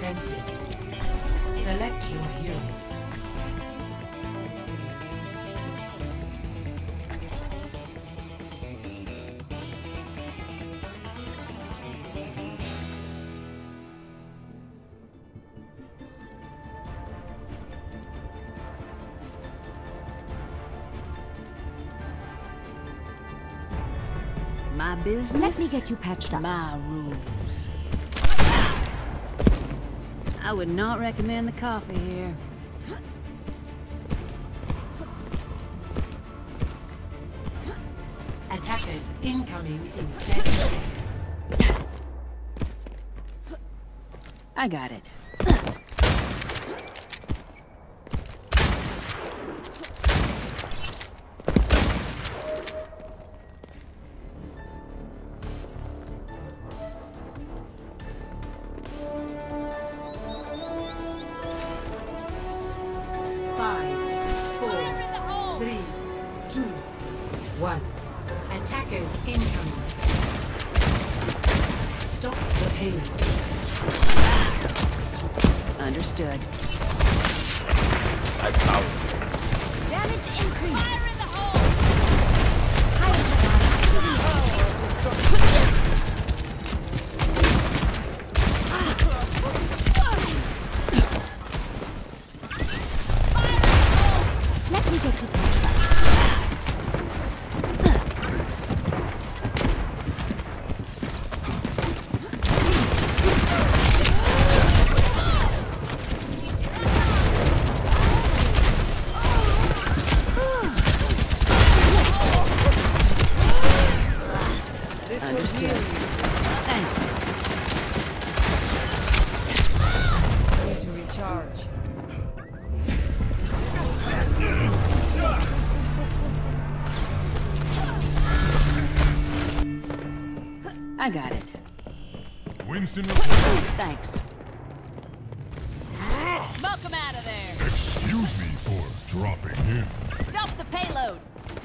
defenses. Select your hero. My business. Let me get you patched up. My rules. I would not recommend the coffee here. Attackers incoming in 10 seconds. I got it. Attackers incoming. Stop the payload. Understood. I power. Damage increase. Fire in the hole! Let me get you patched up. Understood. Thank you. Need to recharge. I got it. Winston report. Thanks. Smoke him out of there! Excuse me for dropping in. Stop the payload!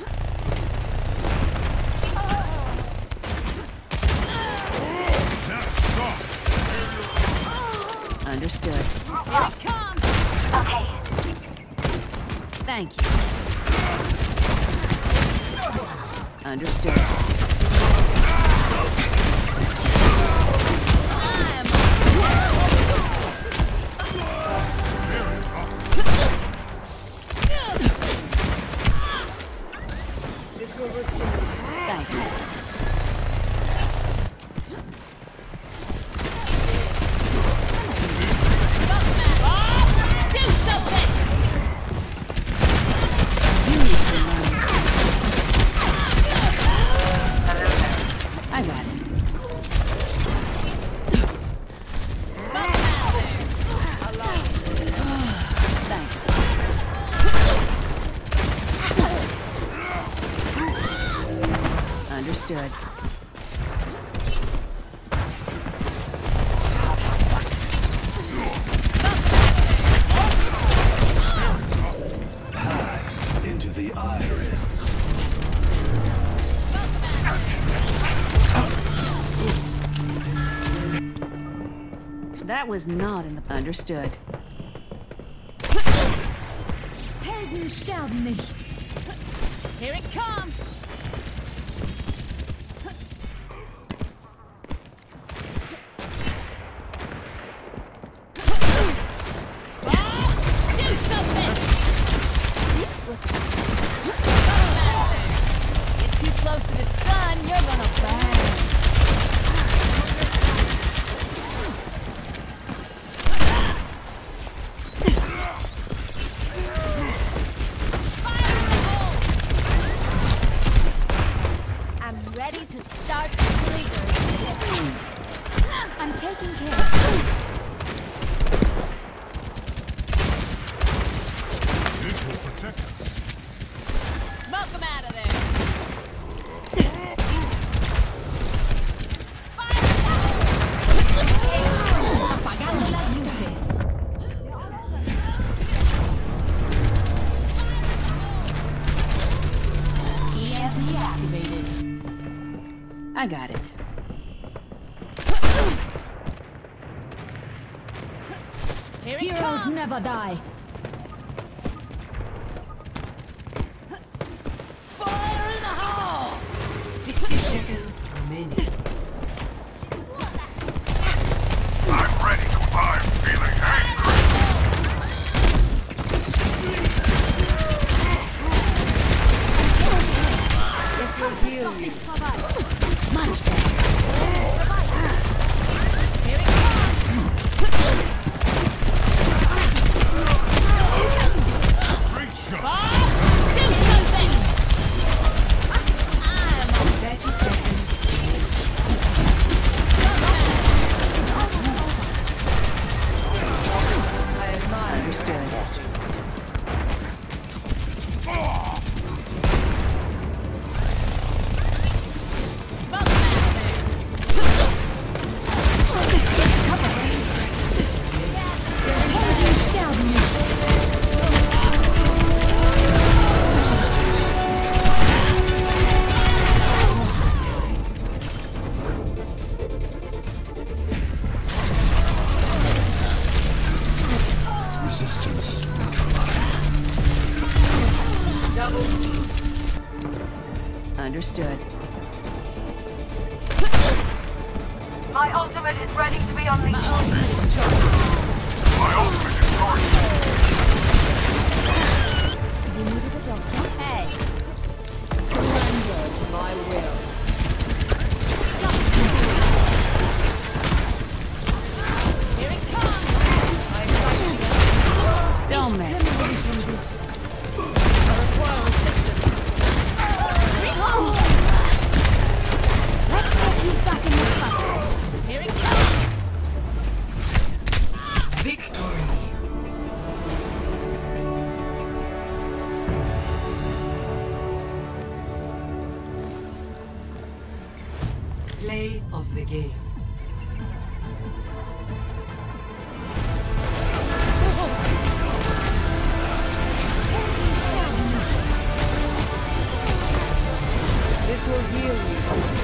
That's shot. Understood. Here it comes! Okay. Thank you. Understood. This will restore. Thanks. Do something! You need to learn. I got it. Smoke him out of there! Thanks. Understood. Pass into the iris. That was not in the... Understood. Helden sterben nicht. Here it comes! Do something! Get too close to the sun, you're gonna burn! Fire in the hole! I'm ready to start the blizzard. I'm taking care of you. This will protect us. Smoke him out of there! Fire in the hole! Apagando las luces. EMP activated. I got it. Heroes never die. Fire in the hole! 60 seconds remaining. I'm ready to. I'm feeling angry. This will heal you. Much better. Great shot. Do something! 30 seconds. Understood. Resistance neutralized. Understood. My ultimate is ready to be unleashed. My ultimate is charged. You needed a doctor? Hey, Surrender to my will. here it comes! Don't miss. I require assistance. Let's get you back in the fight. Here it comes! Victory. Play of the game. This will heal you.